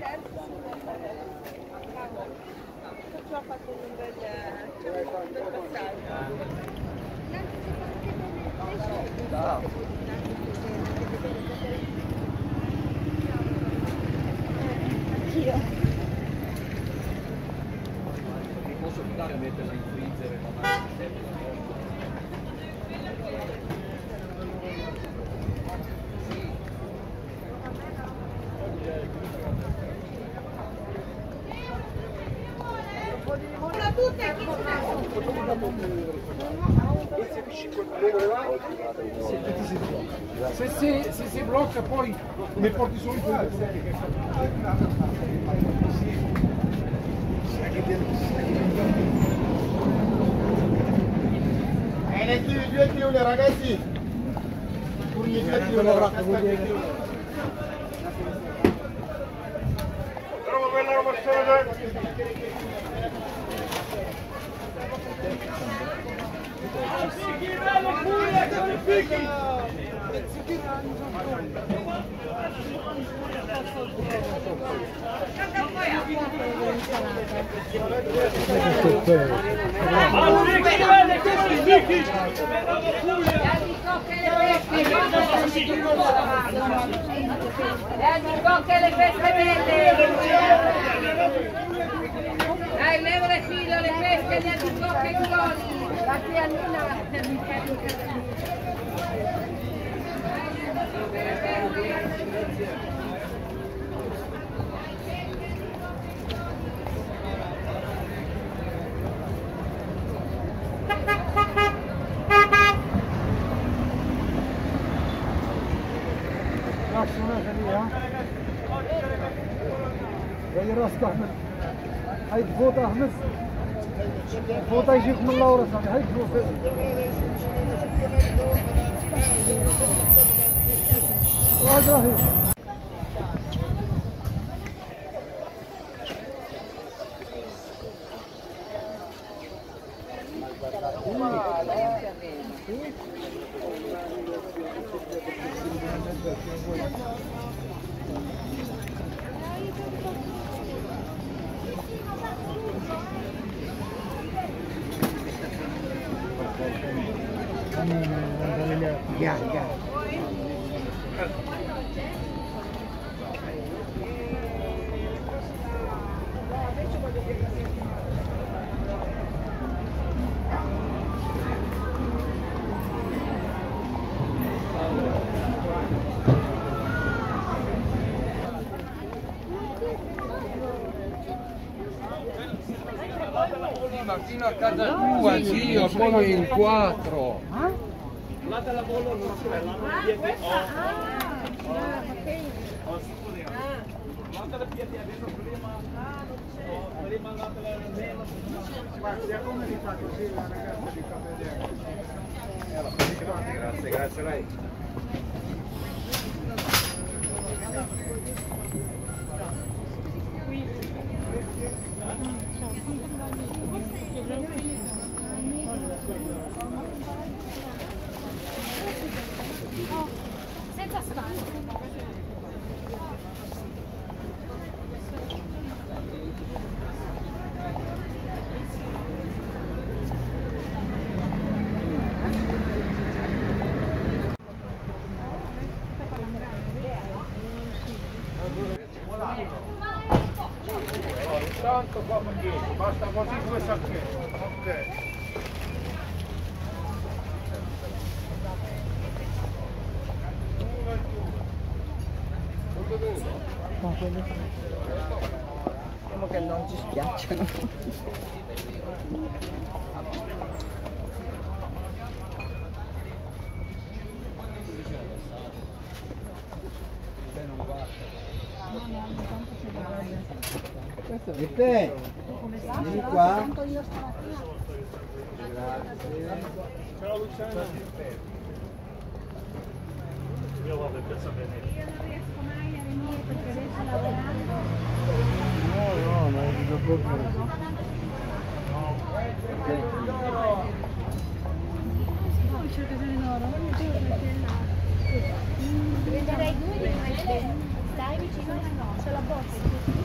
Ho fatto un bel passaggio. Anch'io. Mi posso fidare a metterla in freezer e non a Se si blocca poi ne porti solo quello elettrici 2 kg ragazzi, pure 2 kg trovo quella roba le feste belle! Dai, leva le filo, le feste, gli albicocche e i cloni! La pianina! زي راسك احمد هاي تفوت احمد تفوت يجيك من الله وراسك هاي تفوت راهي Ya. Ma fino a casa tua, zio, poi in 4. là dalla bollo non c'è la piedi adesso prima andate ma sia come li fa così la ragazza di Capedere. Grazie a lei. Senza stare. Tanto qua basta così 2 sacchetti. Ok. Diciamo che non ci spiacciono. Questo è te. Vieni qua. Grazie. Ciao Luciano. Io vado per sapere. Io non riesco mai a venire perché adesso lavorando. No, ma è di dopo. Poi c'è il casale d'oro, voglio dire perché là. Prenderei 2 di queste. Stai vicino? No, c'è la borsa.